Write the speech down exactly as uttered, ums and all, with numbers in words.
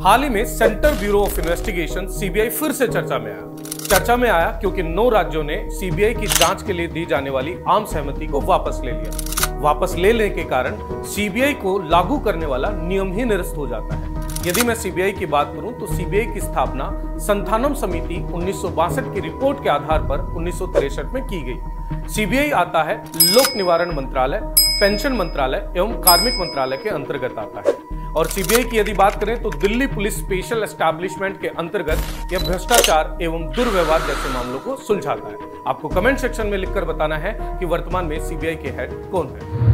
हाल ही में central bureau of investigation CBI फिर से चर्चा में आया चर्चा में आया क्योंकि नौ राज्यों ने सीबीआई की जांच के लिए दी जाने वाली आम सहमति को वापस ले लिया। वापस ले लेने के कारण सीबीआई को लागू करने वाला नियम ही निरस्त हो जाता है। यदि मैं सीबीआई की बात करूं तो सीबीआई की स्थापना संथानम समिति उन्नीस सौ बासठ की रिपोर्ट के आधार पर उन्नीस सौ तिरसठ में की गई। सीबीआई आता है लोक निवारण मंत्रालय, पेंशन मंत्रालय एवं कार्मिक मंत्रालय के अंतर्गत आता है। और सीबीआई की यदि बात करें तो दिल्ली पुलिस स्पेशल एस्टैब्लिशमेंट के अंतर्गत यह भ्रष्टाचार एवं दुर्व्यवहार जैसे मामलों को सुलझाता है। आपको कमेंट सेक्शन में लिखकर बताना है कि वर्तमान में सीबीआई के हेड कौन है।